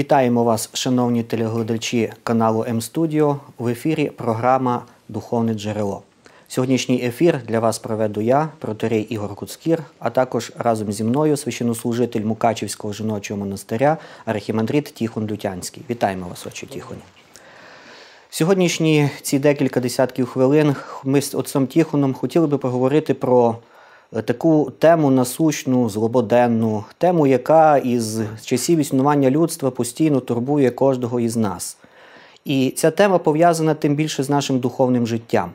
Вітаємо вас, шановні телеглядачі каналу М-Студіо. В ефірі програма «Духовне джерело». Сьогоднішній ефір для вас проведу я, протоієрей Ігор Куцкір, а також разом зі мною священнослужитель Мукачівського жіночого монастиря архімандрит Тихон Лютянський. Вітаємо вас, отче Тихоне. Сьогоднішні ці декілька десятків хвилин ми з отцем Тихоном хотіли би поговорити про таку тему насущну, злободенну, тему, яка із часів існування людства постійно турбує кожного із нас. І ця тема пов'язана тим більше з нашим духовним життям.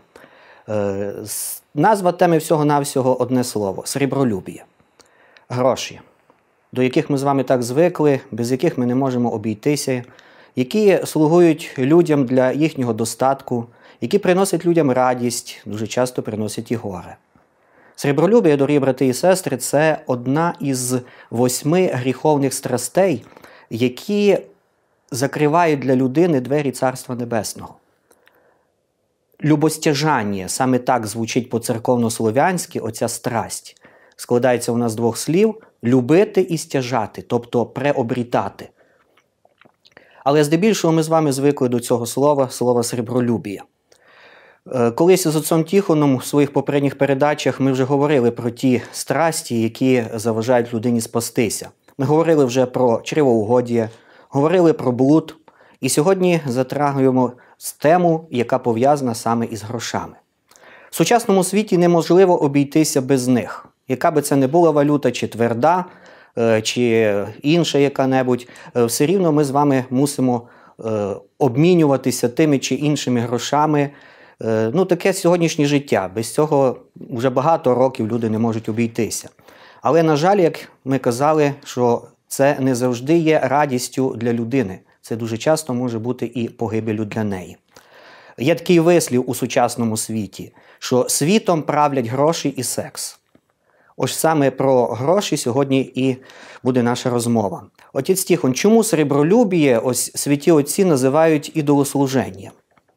Назва теми всього-навсього одне слово – срібролюб'я. Гроші, до яких ми з вами так звикли, без яких ми не можемо обійтися, які слугують людям для їхнього достатку, які приносять людям радість, дуже часто приносять і горе. Срібролюб'я, дорогі брати і сестри, це одна із 8 гріховних страстей, які закривають для людини двері Царства Небесного. Любостяжання, саме так звучить по-церковно-слов'янськи, оця страсть, складається у нас з 2 слів – любити і стяжати, тобто преобрітати. Але здебільшого ми з вами звикли до цього слова срібролюбія. Колись з отцом Тихоном в своїх попередніх передачах ми вже говорили про ті страсті, які заважають людині спастися. Ми говорили вже про чревоугодія, говорили про блуд. І сьогодні затрагуємо тему, яка пов'язана саме із грошами. В сучасному світі неможливо обійтися без них. Яка би це не була валюта, чи тверда, чи інша яка-небудь, все рівно ми з вами мусимо обмінюватися тими чи іншими грошами. Таке сьогоднішнє життя. Без цього вже багато років люди не можуть обійтися. Але, на жаль, як ми казали, що це не завжди є радістю для людини. Це дуже часто може бути і погибелю для неї. Є такий вислів у сучасному світі, що світом правлять гроші і секс. Ось саме про гроші сьогодні і буде наша розмова. Отець Тихон, чому срібролюбіє ось святі отці називають ідолослуженням?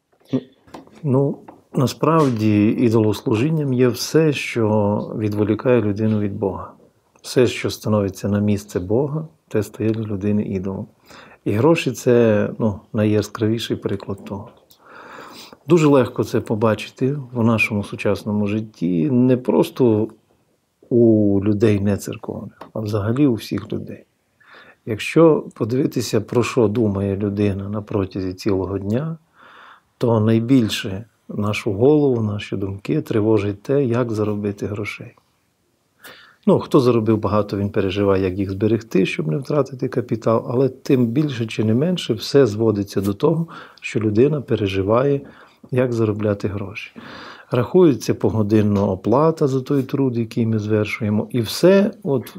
Насправді ідолослужінням є все, що відволікає людину від Бога. Все, що становиться на місце Бога, те стає для людини ідолом. І гроші – це найяскравіший приклад того. Дуже легко це побачити в нашому сучасному житті, не просто у людей нецерковних, а взагалі у всіх людей. Якщо подивитися, про що думає людина на протязі цілого дня, то найбільше нашу голову, наші думки тривожить те, як заробити грошей. Хто заробив багато, він переживає, як їх зберегти, щоб не втратити капітал, але тим більше чи не менше все зводиться до того, що людина переживає, як заробляти гроші. Рахується погодинна оплата за той труд, який ми звершуємо, і все,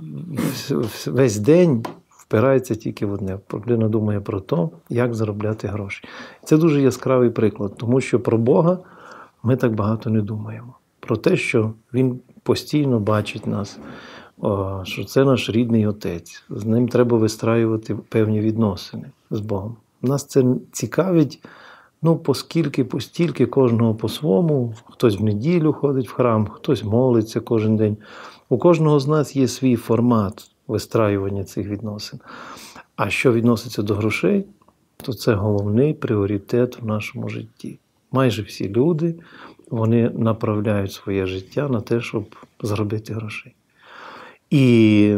весь день впирається тільки в одне. Людина думає про те, як заробляти гроші. Це дуже яскравий приклад, тому що про Бога ми так багато не думаємо. Про те, що Він постійно бачить нас, що це наш рідний Отець. З ним треба вистраювати певні відносини з Богом. Нас це цікавить, постільки кожного по-своєму. Хтось в неділю ходить в храм, хтось молиться кожен день. У кожного з нас є свій формат вистраювання цих відносин. А що відноситься до грошей, то це головний пріоритет в нашому житті. Майже всі люди, вони направляють своє життя на те, щоб заробити грошей. І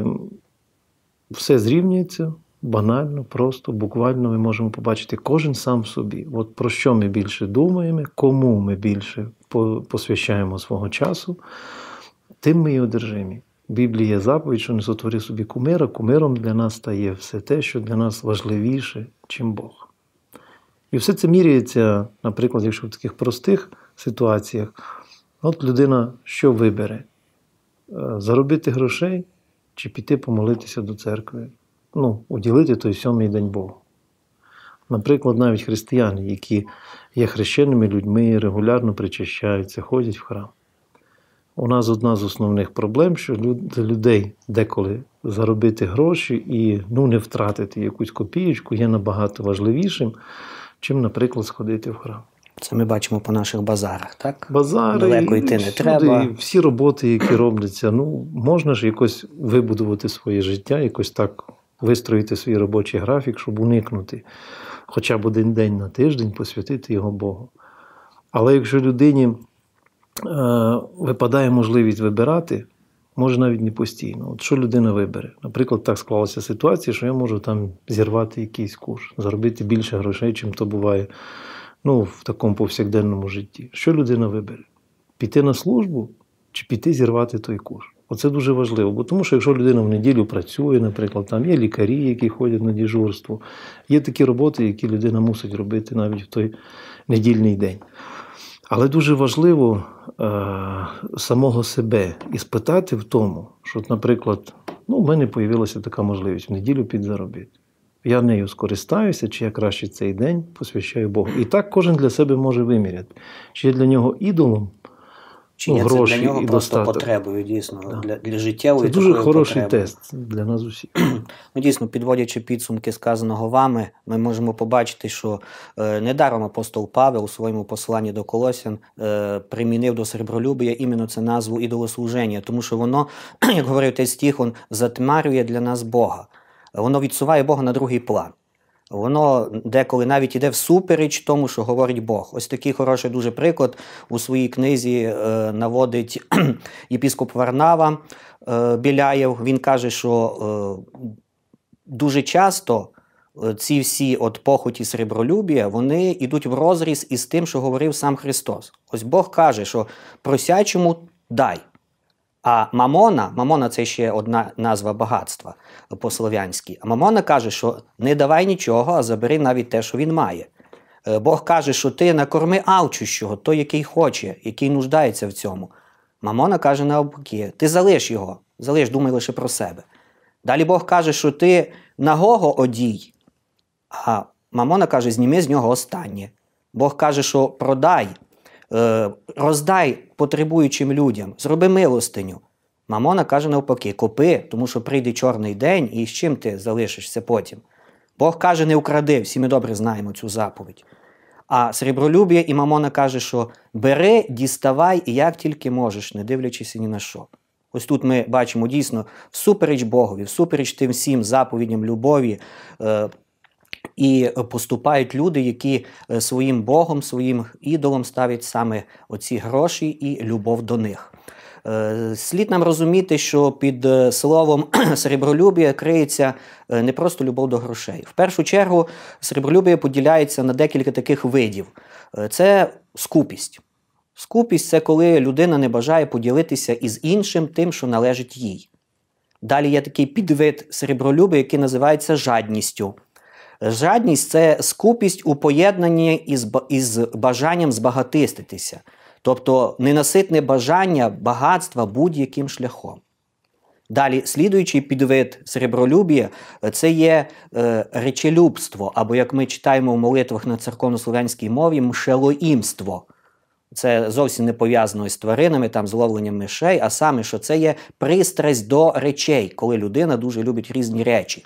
все зрівнюється банально, просто, буквально ми можемо побачити кожен сам собі. От про що ми більше думаємо, кому ми більше посвящаємо свого часу, тим ми і одержимі. В Біблії є заповідь, що не сотвори собі кумира. Кумиром для нас стає все те, що для нас важливіше, чим Бог. І все це міряється, наприклад, якщо в таких простих ситуаціях, людина що вибере? Заробити грошей чи піти помолитися до церкви? Уділити той 7-й день Богу. Наприклад, навіть християни, які є хрещеними людьми, регулярно причащаються, ходять в храм. У нас одна з основних проблем, що для людей деколи заробити гроші і не втратити якусь копієчку є набагато важливішим, чим, наприклад, сходити в храм. Це ми бачимо по наших базарах, так? Базари, далеко йти не треба. Всі роботи, які робляться, можна ж якось вибудувати своє життя, якось так вистроїти свій робочий графік, щоб уникнути хоча б один день на тиждень, посвятити його Богу. Але якщо людині випадає можливість вибирати, може навіть не постійно. От що людина вибере? Наприклад, так склалася ситуація, що я можу там зірвати якийсь куш, заробити більше грошей, чим то буває в такому повсякденному житті. Що людина вибере? Піти на службу чи піти зірвати той куш? Оце дуже важливо, бо тому що якщо людина в неділю працює, наприклад, там є лікарі, які ходять на дежурство, є такі роботи, які людина мусить робити навіть в той недільний день. Але дуже важливо самого себе і спитати в тому, що, наприклад, в мене з'явилася така можливість в неділю підзаробити. Я нею скористаюся, чи я краще цей день посвящаю Богу. І так кожен для себе може виміряти. Чи є для нього ідолом, чи є гроші це для нього і просто достаток. Потребою, дійсно, Да. для життєвої Це дуже хороший потреби. тест для нас усіх. Дійсно, підводячи підсумки сказаного вами, ми можемо побачити, що недаром апостол Павел у своєму посланні до Колосян примінив до серебролюбія іменно це назву ідолослуження, тому що воно, як говорив той стих, затьмарює для нас Бога. Воно відсуває Бога на другий план. Воно деколи навіть іде всупереч тому, що говорить Бог. Ось такий хороший дуже приклад у своїй книзі наводить єпископ Варнава Біляєв. Він каже, що дуже часто ці всі похоті серебролюбія, вони йдуть в розріз із тим, що говорив сам Христос. Ось Бог каже, що просячому дай. А мамона – це ще одна назва багатства по-слов'янськи. А мамона каже, що не давай нічого, а забери навіть те, що він має. Бог каже, що ти накорми алчущого, той, який хоче, який нуждається в цьому. Мамона каже навпаки, ти залиш його, думай лише про себе. Далі Бог каже, що ти нагого одій, а мамона каже, зніми з нього останнє. Бог каже, що продай, роздай потребуючим людям, зроби милостиню. Мамона каже навпаки, купи, тому що прийде чорний день, і з чим ти залишишся потім. Бог каже, не укради, всі ми добре знаємо цю заповідь. А серебролюбія і мамона каже, що бери, діставай і як тільки можеш, не дивлячись ні на що. Ось тут ми бачимо дійсно всупереч Богові, всупереч тим всім заповідям любові, і поступають люди, які своїм Богом, своїм ідолом ставлять саме оці гроші і любов до них. Слід нам розуміти, що під словом серебролюбія криється не просто любов до грошей. В першу чергу серебролюбія поділяється на декілька таких видів. Це скупість. Скупість – це коли людина не бажає поділитися із іншим тим, що належить їй. Далі є такий підвид серебролюбія, який називається жадністю. Жадність – це скупість у поєднанні із бажанням збагатиститися. Тобто ненаситне бажання багатства будь-яким шляхом. Далі, слідуючий підвид серебролюбія – це є речелюбство, або, як ми читаємо в молитвах на церковнослов'янській мові, мшелоїмство. Це зовсім не пов'язано з тваринами, з ловленням мишей, а саме, що це є пристрасть до речей, коли людина дуже любить різні речі.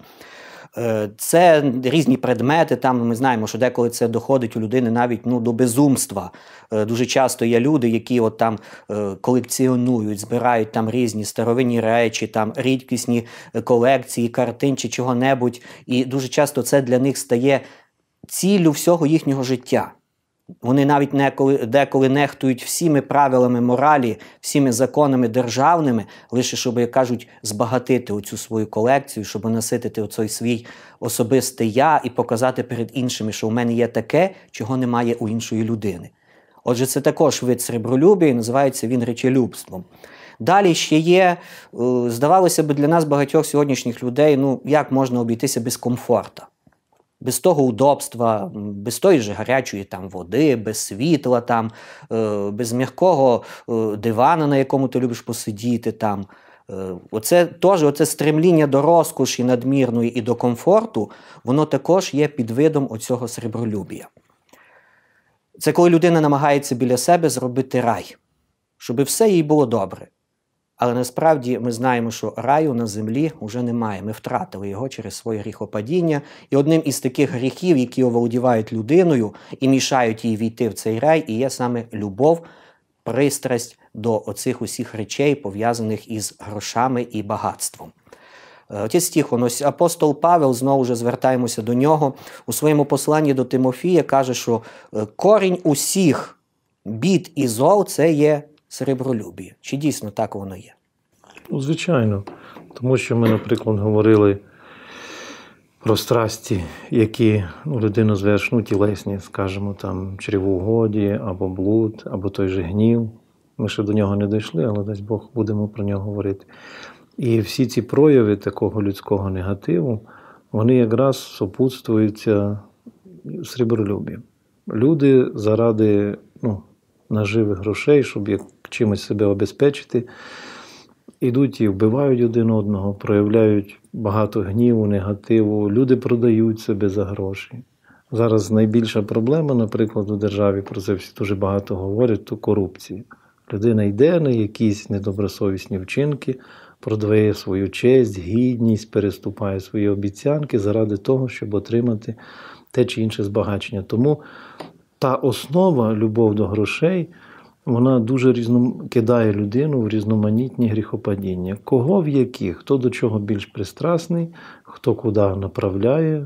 Це різні предмети, ми знаємо, що деколи це доходить у людини навіть до безумства. Дуже часто є люди, які колекціонують, збирають різні старовинні речі, рідкісні колекції, картин чи чого-небудь. І дуже часто це для них стає ціллю всього їхнього життя. Вони навіть деколи нехтують всіми правилами моралі, всіми законами державними, лише, щоб, як кажуть, збагатити оцю свою колекцію, щоб наситити оцей свій особистий я і показати перед іншими, що в мене є таке, чого немає у іншої людини. Отже, це також вид серебролюбія, і називається він речелюбством. Далі ще є, здавалося б, для нас багатьох сьогоднішніх людей, як можна обійтися без комфорту. Без того удобства, без тої ж гарячої води, без світла, без м'якого дивана, на якому ти любиш посидіти. Оце стремління до розкоші надмірної і до комфорту, воно також є підвидом оцього серебролюбія. Це коли людина намагається біля себе зробити рай, щоб все їй було добре. Але насправді ми знаємо, що раю на землі вже немає. Ми втратили його через своє гріхопадіння. І одним із таких гріхів, які оволодівають людиною і мішають їй війти в цей рай, і є саме любов, пристрасть до оцих усіх речей, пов'язаних із грошами і багатством. Отець Тихон, ось апостол Павел, знову вже звертаємося до нього, у своєму посланні до Тимофія каже, що корінь усіх бід і зол – це є сребролюбіє. Чи дійсно так воно є? Ну, звичайно. Тому що ми, наприклад, говорили про страсті, які людину звершну, тілесні, скажімо, там, чревоугодія, або блуд, або той же гнів. Ми ще до нього не дійшли, але, дасть Бог, будемо про нього говорити. І всі ці прояви такого людського негативу, вони якраз супутствуються сребролюбієм. Люди заради наживих грошей, щоб чимось себе обезпечити, ідуть і вбивають один одного, проявляють багато гніву, негативу. Люди продають себе за гроші. Зараз найбільша проблема, наприклад, у державі, про це всі дуже багато говорять, то корупція. Людина йде на якісь недобросовісні вчинки, продає свою честь, гідність, переступає свої обіцянки заради того, щоб отримати те чи інше збагачення. Тому та основа, любов до грошей, вона дуже кидає людину в різноманітні гріхопадіння. Кого в які, хто до чого більш пристрасний, хто куди направляє,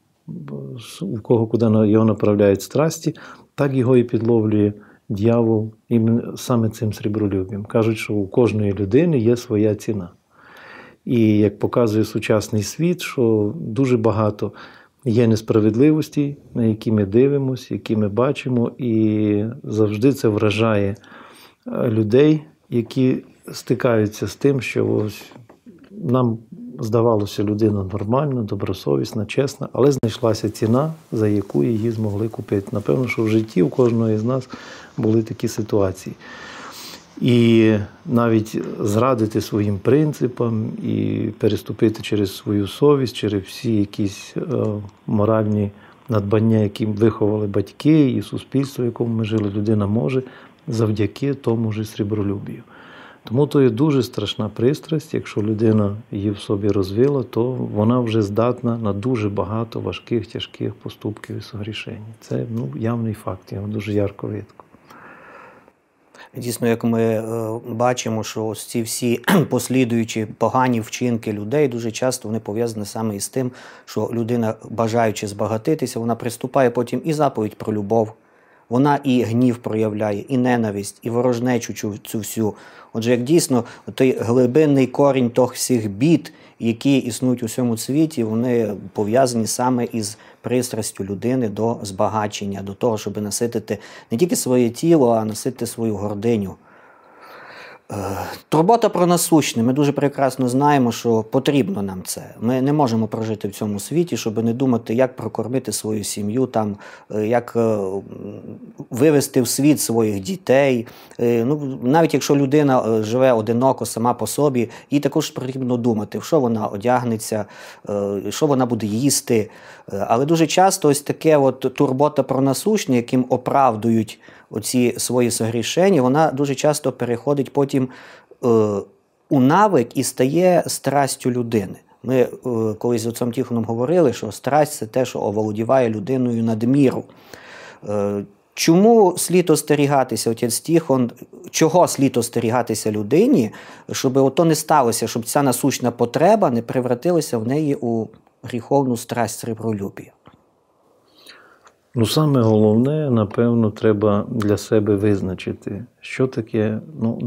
у кого куди його направляють страсті, так його і підловлює дьявол саме цим сребролюбієм. Кажуть, що у кожної людини є своя ціна. І як показує сучасний світ, що дуже багато є несправедливості, на які ми дивимося, які ми бачимо, і завжди це вражає людей, які стикаються з тим, що ось нам здавалося, людина нормальна, добросовісна, чесна, але знайшлася ціна, за яку її змогли купити. Напевно, що в житті у кожного із нас були такі ситуації. І навіть зрадити своїм принципам і переступити через свою совість, через всі якісь моральні надбання, які виховали батьки і суспільство, в якому ми жили, людина може завдяки тому ж сребролюбію. Тому то є дуже страшна пристрасть, якщо людина її в собі розвила, то вона вже здатна на дуже багато важких, тяжких поступків і согрішень. Це явний факт, його дуже ярко видно. Дійсно, як ми бачимо, що ось ці всі послідуючі погані вчинки людей, дуже часто вони пов'язані саме із тим, що людина, бажаючи збагатитися, вона приступає потім і заповідь про любов. Вона і гнів проявляє, і ненависть, і ворожнечу цю всю. Отже, як дійсно той глибинний корінь тих всіх бід, які існують у всьому світі, вони пов'язані саме із пристрастю людини до збагачення, до того, щоб наситити не тільки своє тіло, а наситити свою гординю. Турбота про насущне. Ми дуже прекрасно знаємо, що потрібно нам це. Ми не можемо прожити в цьому світі, щоб не думати, як прокормити свою сім'ю, як вивести в світ своїх дітей. Навіть якщо людина живе одиноко сама по собі, їй також потрібно думати, в що вона одягнеться, що вона буде їсти. Але дуже часто ось таке турбота про насущне, яким оправдують оці свої согрішення, вона дуже часто переходить потім у навик і стає страстю людини. Ми колись з отцом Тихоном говорили, що страсть – це те, що оволодіває людиною надміру. Чому слід остерігатися, отець Тихон, чого слід остерігатися людині, щоб ото не сталося, щоб ця насущна потреба не превратилася в неї у гріховну страсть сребролюбія? Саме головне, напевно, треба для себе визначити, що таке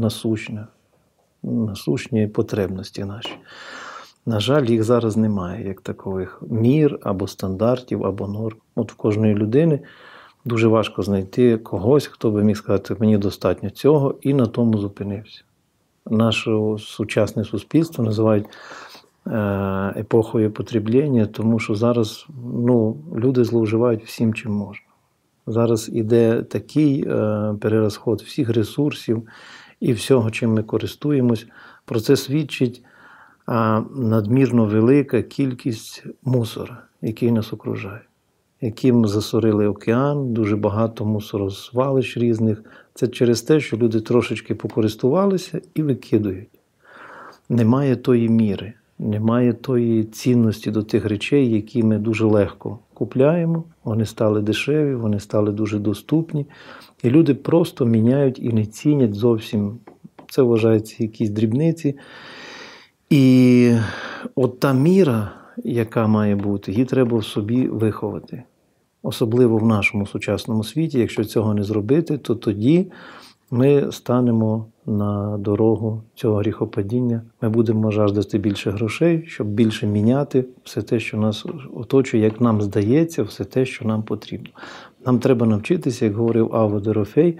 насущні потребності наші. На жаль, їх зараз немає, як такових мір, або стандартів, або норм. В кожної людини дуже важко знайти когось, хто би міг сказати, мені достатньо цього, і на тому зупинився. Наше сучасне суспільство називають епохою потреблення, тому що зараз люди зловживають всім, чим можна. Зараз іде такий перерозход всіх ресурсів і всього, чим ми користуємось. Про це свідчить надмірно велика кількість мусора, який нас окружає, яким засорили океан, дуже багато мусоросвалищ різних. Це через те, що люди трошечки покористувалися і викидують. Немає тої міри. Немає тої цінності до тих речей, які ми дуже легко купляємо. Вони стали дешеві, вони стали дуже доступні. І люди просто міняють і не цінять зовсім. Це вважається якісь дрібниці. І от та міра, яка має бути, її треба в собі виховати. Особливо в нашому сучасному світі. Якщо цього не зробити, то тоді ми станемо на дорогу цього гріхопадіння. Ми будемо жаждати більше грошей, щоб більше міняти все те, що нас оточує, як нам здається, все те, що нам потрібно. Нам треба навчитися, як говорив Авва Дорофей,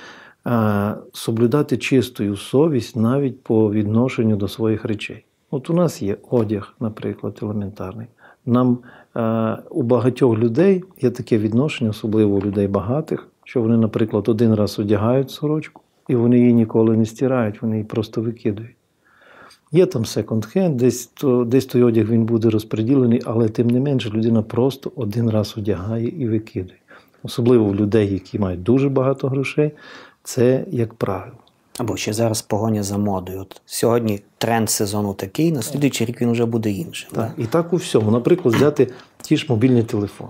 соблюдати чистою совість навіть по відношенню до своїх речей. От у нас є одяг, наприклад, елементарний. Нам у багатьох людей є таке відношення, особливо у людей багатих, що вони, наприклад, один раз одягають сорочку, і вони її ніколи не стирають, вони її просто викидають. Є там секонд-хенд, десь той одяг він буде розподілений, але тим не менше людина просто один раз одягає і викидає. Особливо в людей, які мають дуже багато грошей, це як правило. Або ще зараз погоня за модою. От сьогодні тренд сезону такий, на слідуючий рік він вже буде іншим. Так. І так у всьому. Наприклад, взяти ті ж мобільні телефони.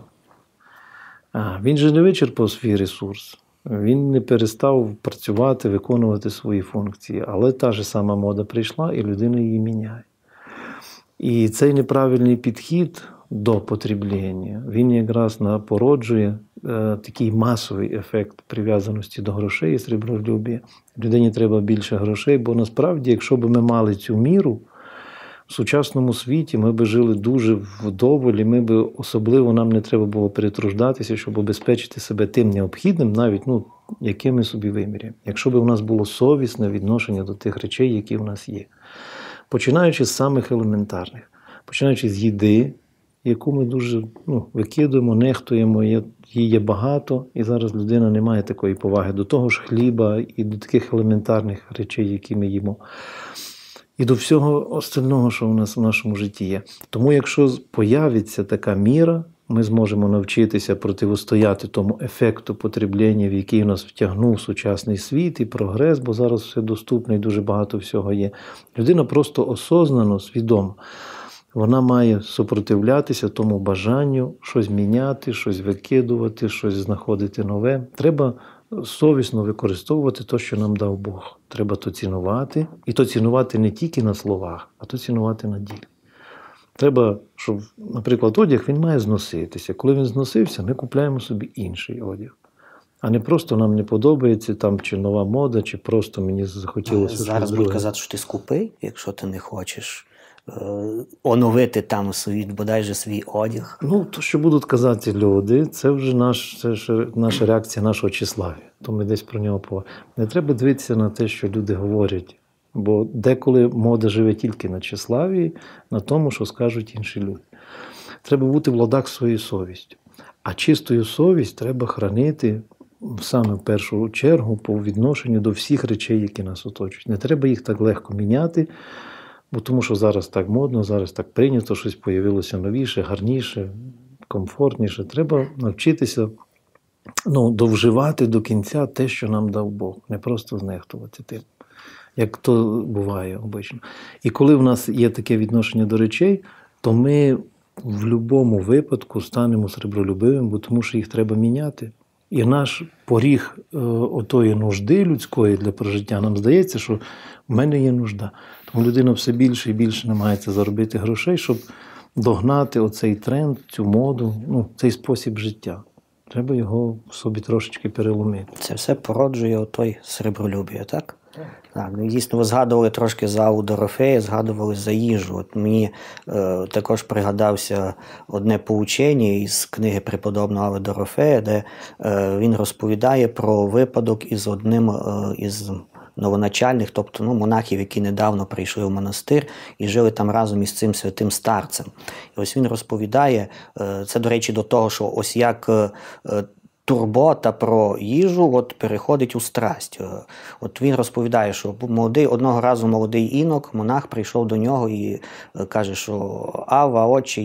Він же не вичерпав свій ресурс. Він не перестав працювати, виконувати свої функції. Але та ж сама мода прийшла, і людина її міняє. І цей неправильний підхід до потреблення, він якраз породжує такий масовий ефект прив'язаності до грошей і сребролюбія. Людині треба більше грошей, бо насправді, якщо б ми мали цю міру, в сучасному світі ми б жили дуже вдоволі, особливо нам не треба було перетруждатися, щоб обезпечити себе тим необхідним, навіть яке ми собі виміряємо. Якщо б у нас було совісне відношення до тих речей, які в нас є. Починаючи з самих елементарних, починаючи з їди, яку ми дуже викидуємо, нехтуємо, її є багато, і зараз людина не має такої поваги до того ж хліба і до таких елементарних речей, які ми їмо. І до всього остального, що у нас в нашому житті є. Тому якщо появиться така міра, ми зможемо навчитися протистояти тому ефекту потреблення, в який нас втягнув сучасний світ і прогрес, бо зараз все доступно і дуже багато всього є. Людина просто осознано, свідомо, вона має супротивлятися тому бажанню щось міняти, щось викидувати, щось знаходити нове. Треба совісно використовувати те, що нам дав Бог. Треба то цінувати. І то цінувати не тільки на словах, а то цінувати на ділі. Треба, щоб, наприклад, одяг, він має зноситися. Коли він зносився, ми купляємо собі інший одяг. А не просто нам не подобається там чи нова мода, чи просто мені захотілося щось друге. Зараз будуть казати, що ти скупий, якщо ти не хочеш оновити там бодай свій одяг. То, що будуть казати люди, це вже наша реакція нашого тщеслав'я. То ми десь про нього поговоримо. Не треба дивитися на те, що люди говорять. Бо деколи мода живе тільки на тщеславії, на тому, що скажуть інші люди. Треба бути в ладах своєю совістю. А чистою совість треба хранити саме в першу чергу по відношенню до всіх речей, які нас оточують. Не треба їх так легко міняти, бо тому що зараз так модно, зараз так прийнято, щось появилося новіше, гарніше, комфортніше. Треба навчитися довживати до кінця те, що нам дав Бог. Не просто знехтувати тим, як то буває обично. І коли в нас є таке відношення до речей, то ми в будь-якому випадку станемо сребролюбивим, бо тому що їх треба міняти. І наш поріг отої нужди людської для прожиття, нам здається, що в мене є нужда. Тому людина все більше і більше намагається заробити грошей, щоб догнати оцей тренд, цю моду, цей спосіб життя. Треба його в собі трошечки переломити. Це все породжує отой сребролюбія, так? Так, дійсно, ви згадували трошки за Авву Дорофея, згадували за їжу. От мені також пригадався одне поучення із книги преподобного Авви Дорофея, де він розповідає про випадок із одним із новоначальних, тобто монахів, які недавно прийшли в монастир і жили там разом із цим святим старцем. І ось він розповідає, це, до речі, до того, що ось як турбота про їжу переходить у страсть. От він розповідає, що одного разу молодий інок, монах, прийшов до нього і каже, що «Авва, отче,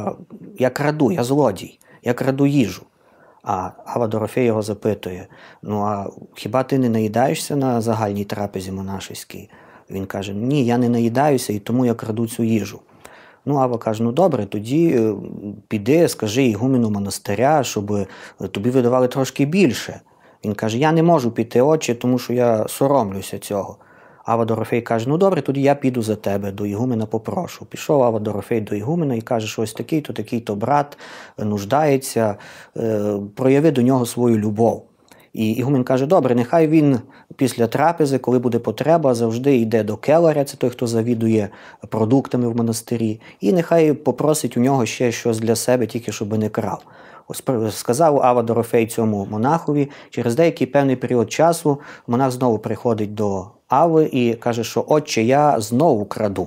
я краду, я злодій, я краду їжу». А Авва Дорофей його запитує, а хіба ти не наїдаєшся на загальній трапезі монашеській? Він каже, ні, я не наїдаюся і тому я краду цю їжу. Авва каже, добре, тоді піди, скажи ігумену монастиря, щоб тобі видавали трошки більше. Він каже, я не можу піти, отче, тому що я соромлюся цього. Ава Дорофей каже, ну добре, тоді я піду за тебе, до ігумена попрошу. Пішов Ава Дорофей до ігумена і каже, що ось такий-то брат нуждається, прояви до нього свою любов. І ігумен каже, добре, нехай він після трапези, коли буде потреба, завжди йде до келаря, це той, хто завідує продуктами в монастирі, і нехай попросить у нього ще щось для себе, тільки щоб не крав. Ось сказав Ава Дорофей цьому монахові, через деякий певний період часу монах знову приходить до Ави і каже, що «Отче, я знову краду».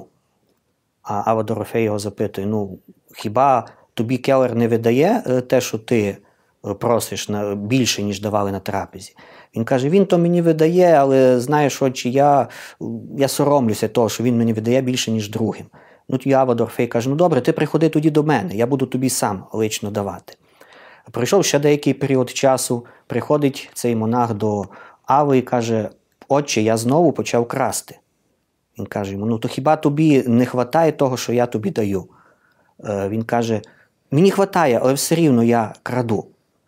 А Ава Дорофей його запитує, ну, хіба тобі келар не видає те, що ти просиш більше, ніж давали на трапезі? Він каже, він то мені видає, але знаєш, отче, я соромлюся того, що він мені видає більше, ніж другим. Ну, тоді Ава Дорофей каже, ну добре, ти приходи тоді до мене, я буду тобі сам лично давати. Пройшов ще деякий період часу, приходить цей монах до Ави і каже, отче, я знову почав красти. Він каже йому, ну то хіба тобі не вистачає того, що я тобі даю? Він каже, мені вистачає, але все рівно я краду.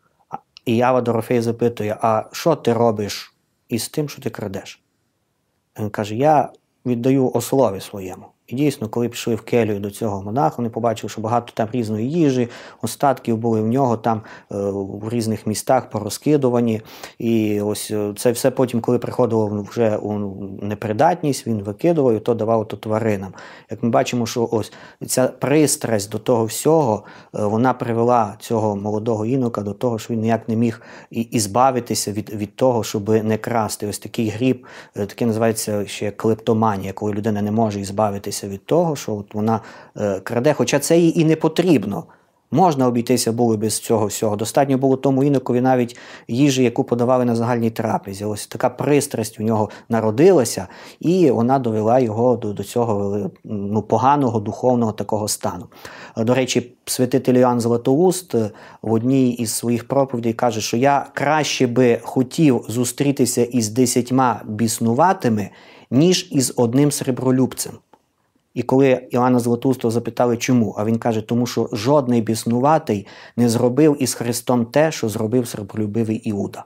І Ава Дорофей запитує, а що ти робиш із тим, що ти крадеш? Він каже, я віддаю ослові своєму. І дійсно, коли пішли в келію до цього монаха, вони побачили, що багато там різної їжі, остатків були в нього там в різних містах порозкидувані. І ось це все потім, коли приходило вже у непридатність, він викидував і то давав то тваринам. Як ми бачимо, що ось ця пристрасть до того всього, вона привела цього молодого інока до того, що він ніяк не міг і збавитися від того, щоб не красти. Ось такий гріб, таке називається ще клептоманія, коли людина не може збавитися від того, що от вона краде, хоча це їй і не потрібно. Можна обійтися було без цього всього. Достатньо було тому інокові навіть їжі, яку подавали на загальній трапезі. Ось така пристрасть у нього народилася, і вона довела його до цього поганого духовного такого стану. До речі, святитель Іоанн Златоуст в одній із своїх проповідей каже, що я краще би хотів зустрітися із 10 біснуватими, ніж із одним сребролюбцем. І коли Іоанна Златоустого запитали, чому, а він каже, тому що жодний біснуватий не зробив із Христом те, що зробив сребролюбивий Іуда.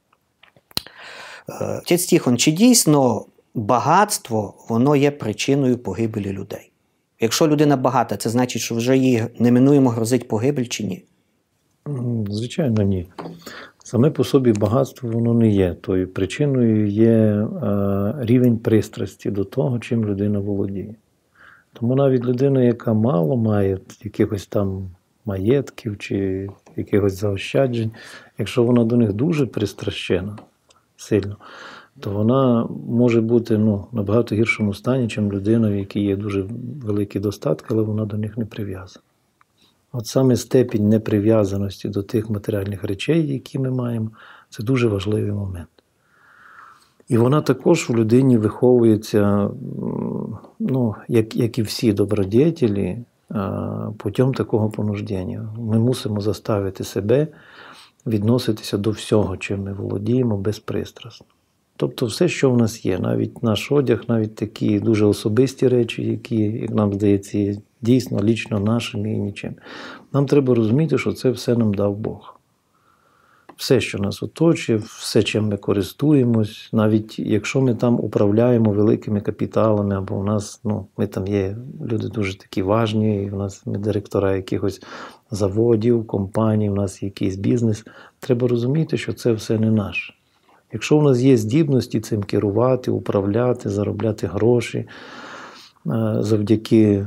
Отець Тихон, чи дійсно багатство, воно є причиною погибелі людей? Якщо людина багата, це значить, що вже їй неминуємо грозить погибель чи ні? Звичайно, ні. Саме по собі багатство воно не є. Тою причиною є рівень пристрасті до того, чим людина володіє. Тому навіть людина, яка мало має якихось там маєтків чи якихось заощаджень, якщо вона до них дуже пристращена сильно, то вона може бути набагато гіршому стані, ніж людина, в якій є дуже великі достатки, але вона до них не прив'язана. От саме степінь неприв'язаності до тих матеріальних речей, які ми маємо, це дуже важливий момент. І вона також в людині виховується, як і всі добродетелі, путем такого понуждення. Ми мусимо заставити себе відноситися до всього, чим ми володіємо, безпристрасно. Тобто все, що в нас є, навіть наш одяг, навіть такі дуже особисті речі, які, як нам здається, є дійсно лічно нашими і нічим. Нам треба розуміти, що це все нам дав Бог. Все, що нас оточує, все, чим ми користуємось, навіть якщо ми там управляємо великими капіталами, або у нас, ми там є люди дуже такі важні, і у нас ми директора якихось заводів, компаній, у нас якийсь бізнес, треба розуміти, що це все не наше. Якщо у нас є здібності цим керувати, управляти, заробляти гроші завдяки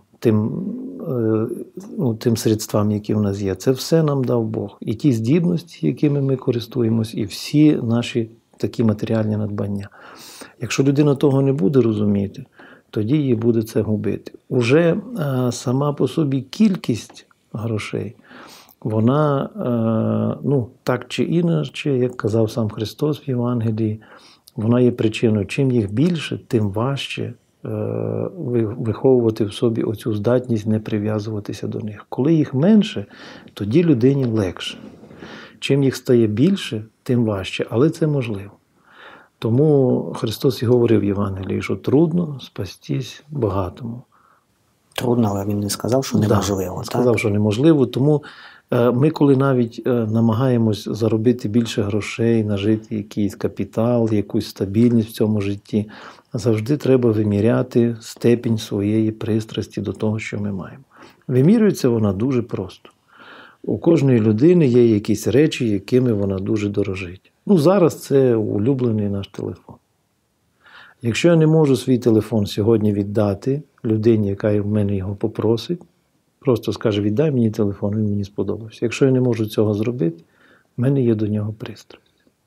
тим средствам, які в нас є, це все нам дав Бог. І ті здібності, якими ми користуємось, і всі наші такі матеріальні надбання. Якщо людина того не буде розуміти, тоді її буде це губити. Уже сама по собі кількість грошей, вона, так чи інакше, як казав сам Христос в Євангелії, вона є причиною. Чим їх більше, тим важче виховувати в собі оцю здатність не прив'язуватися до них. Коли їх менше, тоді людині легше. Чим їх стає більше, тим важче, але це можливо. Тому Христос і говорив в Євангелії, що трудно спастись багатому. Трудно, але він не сказав, що неможливо. Він сказав, що неможливо, тому Ми, коли навіть намагаємось заробити більше грошей, нажити якийсь капітал, якусь стабільність в цьому житті, завжди треба виміряти степінь своєї пристрасті до того, що ми маємо. Вимірюється вона дуже просто. У кожної людини є якісь речі, якими вона дуже дорожить. Зараз це улюблений наш телефон. Якщо я не можу свій телефон сьогодні віддати людині, яка в мене його попросить, просто скаже, віддай мені телефон, він мені сподобався. Якщо я не можу цього зробити, в мене є до нього пристрасть.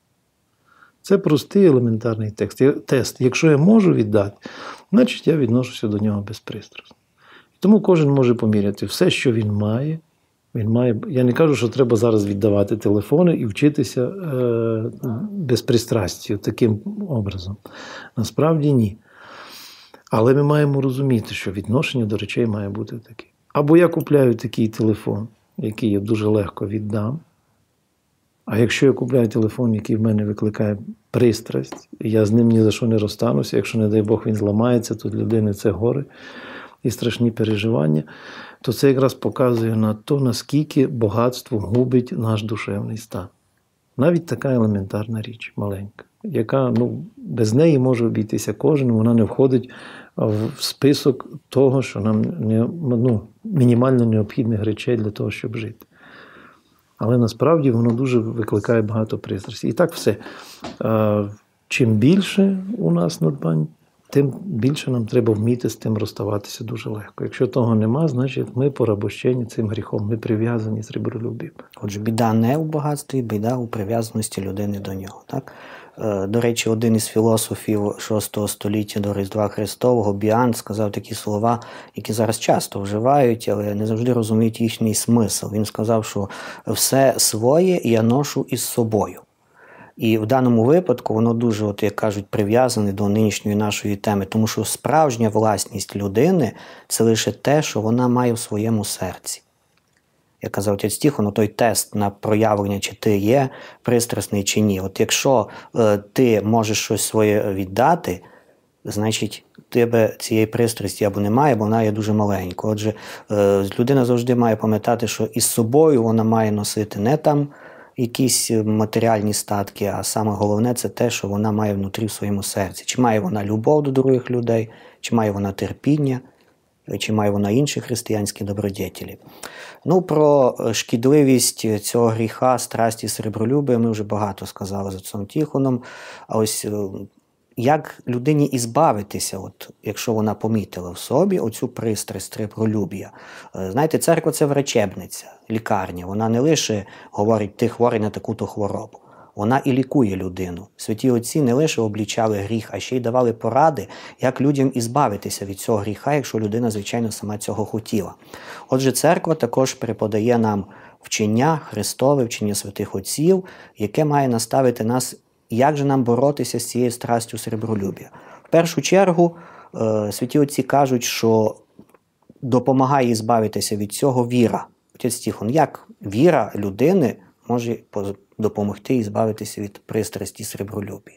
Це простий елементарний тест. Якщо я можу віддати, значить я відношуся до нього безпристрасно. Тому кожен може поміряти все, що він має. Я не кажу, що треба зараз віддавати телефони і вчитися безпристрастю таким образом. Насправді ні. Але ми маємо розуміти, що відношення до речей має бути таке. Або я купляю такий телефон, який я дуже легко віддам. А якщо я купляю телефон, який в мене викликає пристрасть, і я з ним ні за що не розстануся, якщо, не дай Бог, він зламається, то для людини це горе і страшні переживання, то це якраз показує на то, наскільки багатство губить наш душевний стан. Навіть така елементарна річ, маленька, яка без неї може обійтися кожен, вона не входить в список того, що нам мінімально необхідних речей для того, щоб жити. Але насправді воно дуже викликає багато пристрасті. І так все. Чим більше у нас надбань, тим більше нам треба вміти з тим розставатися дуже легко. Якщо того нема, значить ми порабощені цим гріхом, ми прив'язані з риболюб'ям. Отже, біда не у багатстві, біда у прив'язаності людини до нього. Так? До речі, один із філософів VI століття до Різдва Христового, Біант, сказав такі слова, які зараз часто вживають, але не завжди розуміють їхній смисл. Він сказав, що все своє я ношу із собою. І в даному випадку воно дуже, як кажуть, прив'язане до нинішньої нашої теми, тому що справжня власність людини – це лише те, що вона має в своєму серці. Як казав отець Тихон, той тест на проявлення, чи ти є пристрасний, чи ні. От якщо ти можеш щось своє віддати, значить, тебе цієї пристрасті або немає, бо вона є дуже маленька. Отже, людина завжди має пам'ятати, що із собою вона має носити не там якісь матеріальні статки, а саме головне – це те, що вона має внутрі в своєму серці. Чи має вона любов до других людей, чи має вона терпіння, чи має вона інші християнські добродетелі. Про шкідливість цього гріха, страсті, сребролюбия ми вже багато сказали з отцом Тихоном. А ось як людині ізбавитися, якщо вона помітила в собі оцю пристрасть сребролюбія? Знаєте, церква – це врачебниця, лікарня. Вона не лише говорить, ти хворий на таку-то хворобу. Вона і лікує людину. Святі отці не лише облічали гріх, а ще й давали поради, як людям ізбавитися від цього гріха, якщо людина, звичайно, сама цього хотіла. Отже, церква також преподає нам вчення Христове, вчення святих отців, яке має наставити нас, як же нам боротися з цією страстю сребролюбія. В першу чергу, святі отці кажуть, що допомагає ізбавитися від цього віра. Отець Тихон, як віра людини може допомогти і збавитися від пристрасті сребролюбія?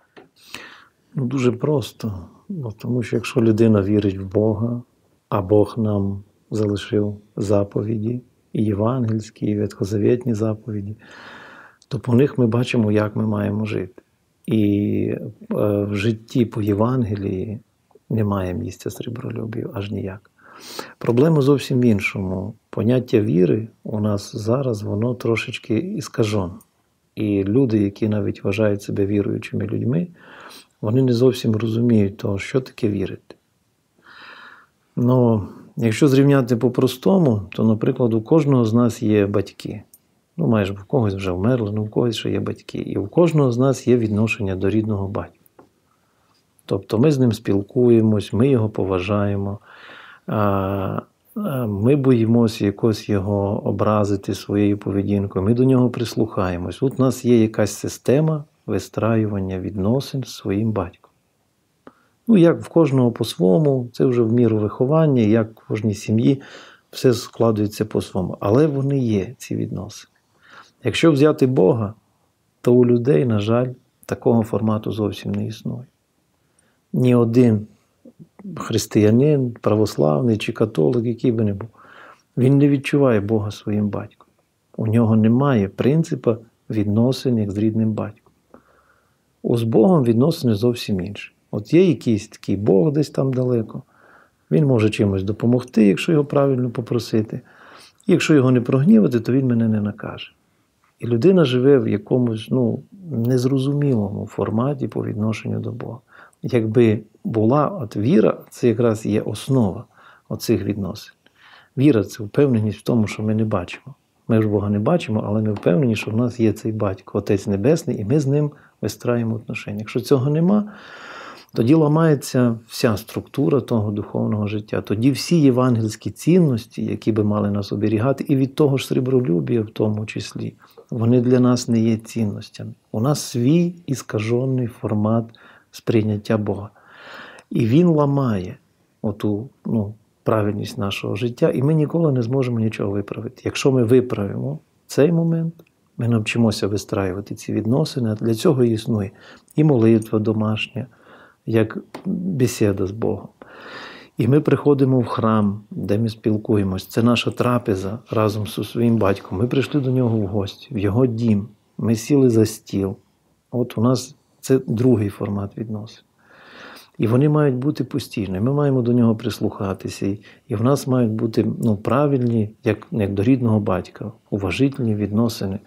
Дуже просто. Тому що якщо людина вірить в Бога, а Бог нам залишив заповіді, і євангельські, і ветхозавітні заповіді, то по них ми бачимо, як ми маємо жити. І в житті по Євангелії немає місця сребролюбію, аж ніяк. Проблема зовсім в іншому. Поняття віри у нас зараз, воно трошечки іскажено. І люди, які навіть вважають себе віруючими людьми, вони не зовсім розуміють того, що таке вірити. Якщо зрівняти по-простому, то, наприклад, у кожного з нас є батьки. Майже в когось вже вмерли, але в когось ще є батьки. І у кожного з нас є відношення до рідного батька. Тобто ми з ним спілкуємось, ми його поважаємо, ми боїмося якось його образити своєю поведінкою, ми до нього прислухаємось. Тут у нас є якась система вистраювання відносин з своїм батьком. Як в кожного по-своєму, це вже в міру виховання, як в кожній сім'ї, все складується по-своєму. Але вони є, ці відносини. Якщо взяти Бога, то у людей, на жаль, такого формату зовсім не існує. Ні один християнин, православний чи католик, який би не був, він не відчуває Бога своїм батьком. У нього немає принципу відносин як з рідним батьком. З Богом відносини зовсім інші. От є якийсь такий Бог десь там далеко, він може чимось допомогти, якщо його правильно попросити. І якщо його не прогнівати, то він мене не накаже. І людина живе в якомусь незрозумілому форматі по відношенню до Бога. Якби була от віра, це якраз є основа оцих відносин. Віра – це впевненість в тому, що ми не бачимо. Ми ж Бога не бачимо, але ми впевнені, що в нас є цей Батько, Отець Небесний, і ми з ним вистраємо отношення. Якщо цього нема, тоді ламається вся структура того духовного життя. Тоді всі євангельські цінності, які би мали нас оберігати, і від того ж сребролюбія в тому числі, вони для нас не є цінностями. У нас свій іскажений формат сприйняття Бога. І він ламає оту правильність нашого життя, і ми ніколи не зможемо нічого виправити. Якщо ми виправимо цей момент, ми навчимося вистраювати ці відносини, а для цього існує і молитва домашня, як бесіда з Богом. І ми приходимо в храм, де ми спілкуємось. Це наша трапеза разом зі своїм батьком. Ми прийшли до нього в гості, в його дім. Ми сіли за стіл. От у нас це другий формат відносин. І вони мають бути постійні. Ми маємо до нього прислухатися. І в нас мають бути правильні, як до рідного батька, уважительні відносини.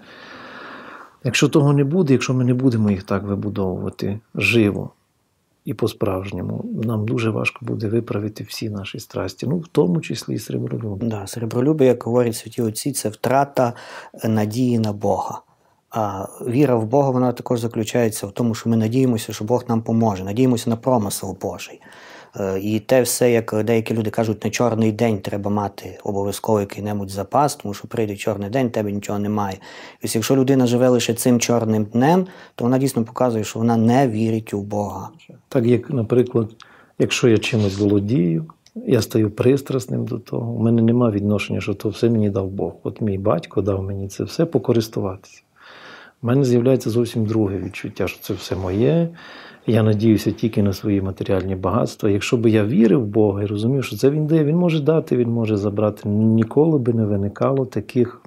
Якщо того не буде, якщо ми не будемо їх так вибудовувати живо і по-справжньому, нам дуже важко буде виправити всі наші страсті, в тому числі і сребролюбие. Да, сребролюбие, як говорять святі отці, це втрата надії на Бога. А віра в Бога, вона також заключається в тому, що ми надіємося, що Бог нам поможе, надіємося на промисел Божий. І те все, як деякі люди кажуть, на чорний день треба мати обов'язково який-небудь запас, тому що прийде чорний день, тебе нічого немає. Ось якщо людина живе лише цим чорним днем, то вона дійсно показує, що вона не вірить у Бога. Так як, наприклад, якщо я чимось володію, я стаю пристрасним до того, у мене немає відношення, що то все мені дав Бог. От мій батько дав мені це все покористуватися. У мене з'являється зовсім друге відчуття, що це все моє. Я надіюся тільки на свої матеріальні багатства. Якщо б я вірив в Бога і розумів, що це Він дає, Він може дати, Він може забрати, ніколи би не виникало таких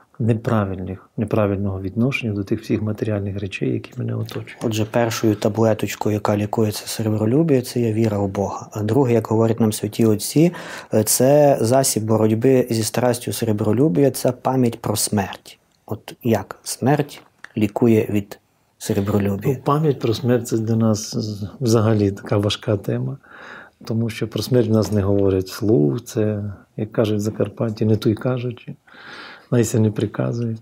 неправильного відношення до тих всіх матеріальних речей, які мене оточують. Отже, першою таблеточкою, яка лікує це сребролюбие, це є віра в Бога. А друге, як говорять нам святі отці, це засіб боротьби зі страстю сребролюбія, це пам'ять про смерть. От як смерть лікує від сребролюбія? Пам'ять про смерть – це для нас взагалі така важка тема, тому що про смерть в нас не говорять вслух, це, як кажуть в Закарпатті, не той кажучи, найся не приказує.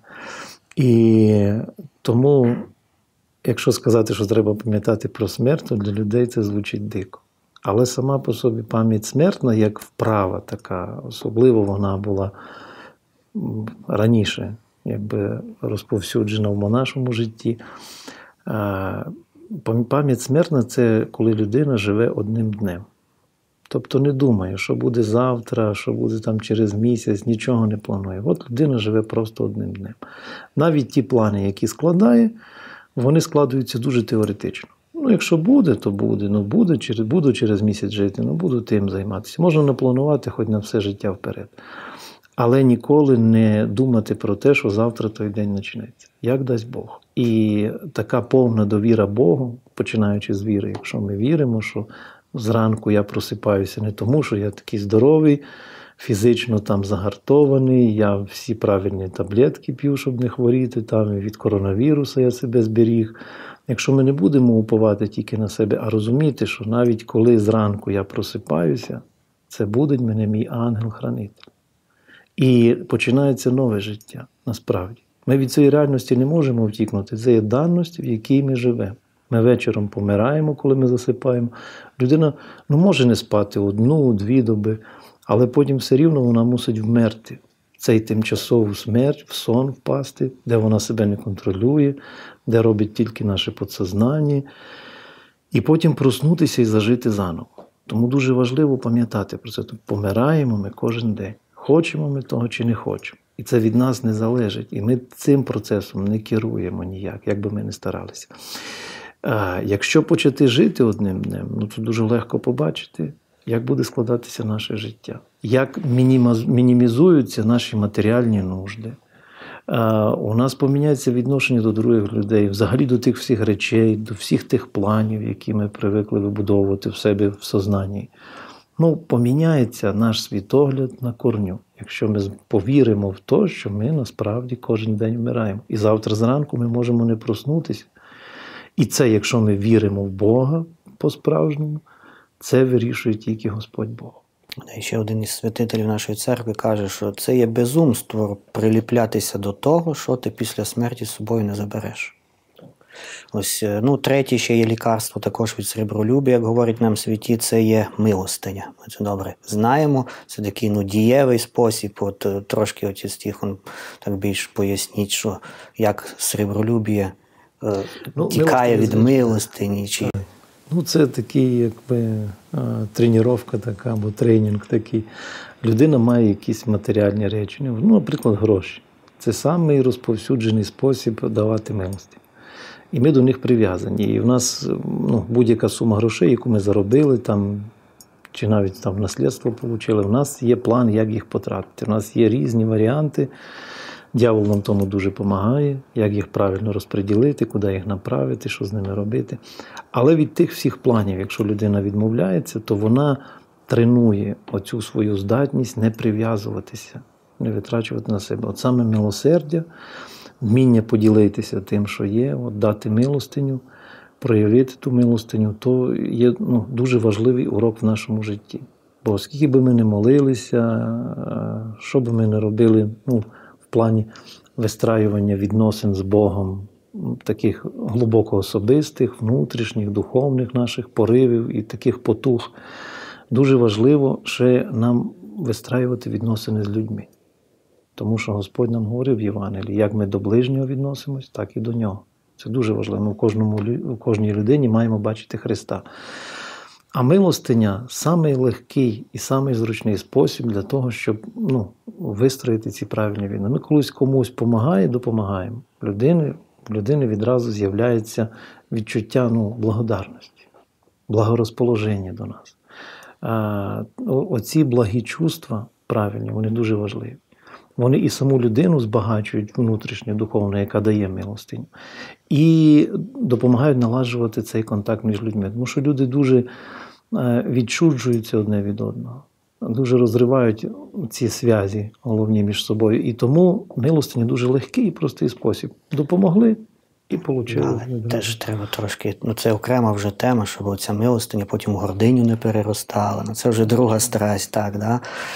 І тому, якщо сказати, що треба пам'ятати про смерть, то для людей це звучить дико. Але сама по собі пам'ять смертна, як вправа така, особливо вона була раніше, розповсюджена в монашому житті. Пам'ять смертна – це коли людина живе одним днем. Тобто не думає, що буде завтра, що буде там через місяць, нічого не планує. От людина живе просто одним днем. Навіть ті плани, які складає, вони складаються дуже теоретично. Якщо буде, то буде. Буду через місяць жити, буду тим займатися. Можна напланувати хоч на все життя вперед. Але ніколи не думати про те, що завтра той день почнеться. Як дасть Бог. І така повна довіра Богу, починаючи з віри, якщо ми віримо, що зранку я просипаюся не тому, що я такий здоровий, фізично там загартований, я всі правильні таблетки п'ю, щоб не хворіти, і від коронавірусу я себе зберіг. Якщо ми не будемо уповати тільки на себе, а розуміти, що навіть коли зранку я просипаюся, це буде мене мій ангел-хранитель. І починається нове життя, насправді. Ми від цієї реальності не можемо втікнути. Це є даність, в якій ми живемо. Ми вечором помираємо, коли ми засипаємо. Людина може не спати 1-2 доби, але потім все рівно вона мусить вмерти. Цей тимчасову смерть, в сон впасти, де вона себе не контролює, де робить тільки наше підсознання. І потім проснутися і зажити заново. Тому дуже важливо пам'ятати про це. Помираємо ми кожен день. Хочемо ми того чи не хочемо. І це від нас не залежить. І ми цим процесом не керуємо ніяк, як би ми не старалися. Якщо почати жити одним днем, то дуже легко побачити, як буде складатися наше життя. Як мінімізуються наші матеріальні нужди. У нас поміняється відношення до других людей, взагалі до тих всіх речей, до всіх тих планів, які ми привикли вибудовувати в себе в сознанні. Поміняється наш світогляд на корню, якщо ми повіримо в те, що ми насправді кожен день вмираємо. І завтра зранку ми можемо не проснутися. І це, якщо ми віримо в Бога по-справжньому, це вирішує тільки Господь Бог. І ще один із святителів нашої церкви каже, що це є безумство приліплятися до того, що ти після смерті з собою не забереш. Ось, третє ще є лікарство також від сребролюбія, як говорять нам святі, це є милостиня. Ми це добре знаємо, це такий дієвий спосіб, трошки отець Тихон так більш поясніть, що як сребролюбія тікає від милостині. Це такий, тренування така, або тренінг такий. Людина має якісь матеріальні речі. Наприклад, гроші. Це самий розповсюджений спосіб давати милості. І ми до них прив'язані. І в нас будь-яка сума грошей, яку ми заробили, чи навіть в наслідство отримали, в нас є план, як їх потратити. У нас є різні варіанти. Дьявол нам тому дуже допомагає, як їх правильно розподілити, куди їх направити, що з ними робити. Але від тих всіх планів, якщо людина відмовляється, то вона тренує оцю свою здатність не прив'язуватися, не витрачувати на себе. От саме милосердя, вміння поділитися тим, що є, дати милостиню, проявити ту милостиню, то є дуже важливий урок в нашому житті. Бо скільки би ми не молилися, що би ми не робили, в плані вистраювання відносин з Богом, таких глибоко особистих, внутрішніх, духовних наших поривів і таких потуг, дуже важливо ще нам вистраювати відносини з людьми. Тому що Господь нам говорив в Євангелії, як ми до ближнього відносимось, так і до нього. Це дуже важливо. Ми в кожній людині маємо бачити Христа. А милостиня – самий легкий і самий зручний спосіб для того, щоб вистроїти ці правильні відносини. Ми колись комусь допомагаємо. В людини відразу з'являється відчуття благодарності, благорозположення до нас. Оці благі чувства правильні, вони дуже важливі. Вони і саму людину збагачують внутрішньо, духовно, яка дає милостиню. І допомагають налагоджувати цей контакт між людьми. Тому що люди дуже відчуджуються одне від одного. Дуже розривають ці зв'язі головні між собою. І тому милостиня дуже легкий і простий спосіб. Допомогли і отримали. Але теж треба трошки, це окрема вже тема, щоб оця милостиня потім в гординю не переростала. Це вже друга страсть, так, да?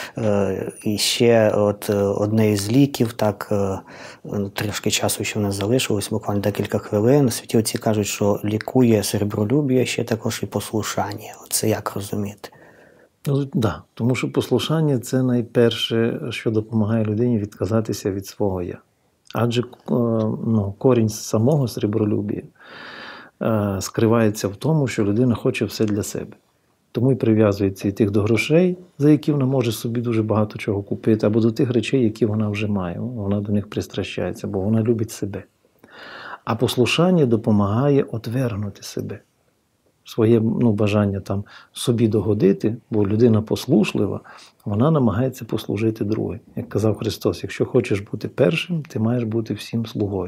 І ще одне із ліків, так, трішки часу ще в нас залишилось, буквально декілька хвилин. Святі отці кажуть, що лікує сребролюбія ще також і послушання. Це як розуміти? Так, тому що послушання – це найперше, що допомагає людині відказатися від свого «я». Адже корінь самого сребролюбія скривається в тому, що людина хоче все для себе. Тому і прив'язується і тих до грошей, за які вона може собі дуже багато чого купити, або до тих речей, які вона вже має. Вона до них пристращається, бо вона любить себе. А послушання допомагає отвергнути себе. Своє бажання собі догодити, бо людина послушлива, вона намагається послужити другим. Як казав Христос, якщо хочеш бути першим, ти маєш бути всім слугою.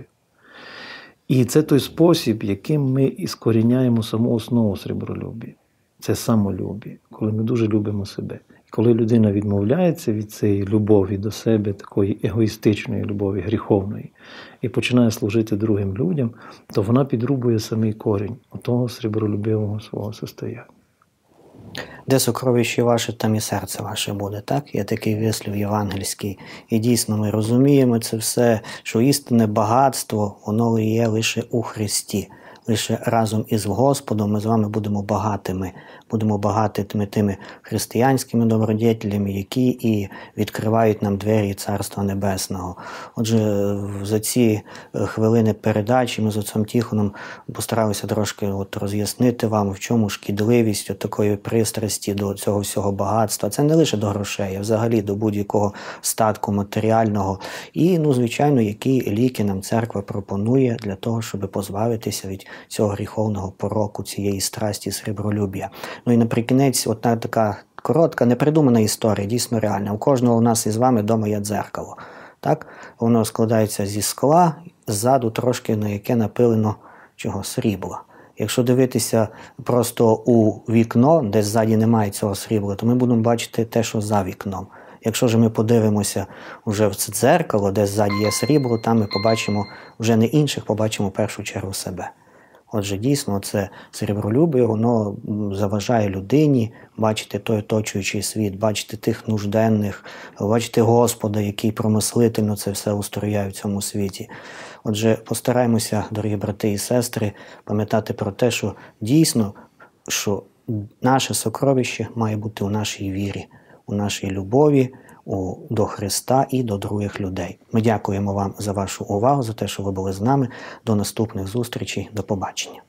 І це той спосіб, яким ми іскоріняємо саму основу сребролюбія. Це самолюбі, коли ми дуже любимо себе. І коли людина відмовляється від цієї любові до себе, такої егоїстичної любові, гріховної, і починає служити другим людям, то вона підрубує самий корінь того сребролюбивого свого состояння. Де сокровище ваше, там і серце ваше буде, так? Є такий вислів євангельський. І дійсно ми розуміємо це все, що істинне багатство, воно є лише у Христі. Лише разом із Господом ми з вами будемо багатими тими християнськими добродетелями, які і відкривають нам двері Царства Небесного. Отже, за ці хвилини передачі ми з отцем Тихоном постаралися трошки роз'яснити вам, в чому шкідливість такої пристрасті до цього всього багатства. Це не лише до грошей, а взагалі до будь-якого статку матеріального. І, звичайно, які ліки нам церква пропонує для того, щоб позбавитися від цього гріховного пороку, цієї страсті сребролюбія. І наприкінець, одна така коротка, непридумана історія, дійсно реальна. У кожного у нас із вами вдома є дзеркало. Так? Воно складається зі скла, ззаду трошки на яке напилено срібла. Якщо дивитися просто у вікно, де ззаді немає цього срібла, то ми будемо бачити те, що за вікном. Якщо ж ми подивимося вже в це дзеркало, де ззаді є срібло, там ми побачимо вже не інших, побачимо в першу чергу себе. Отже, дійсно, це срібролюбие, воно заважає людині бачити той оточуючий світ, бачити тих нужденних, бачити Господа, який промислительно це все устрояє в цьому світі. Отже, постараємося, дорогі брати і сестри, пам'ятати про те, що дійсно, що наше сокровище має бути у нашій вірі, у нашій любові до Христа і до других людей. Ми дякуємо вам за вашу увагу, за те, що ви були з нами. До наступних зустрічей. До побачення.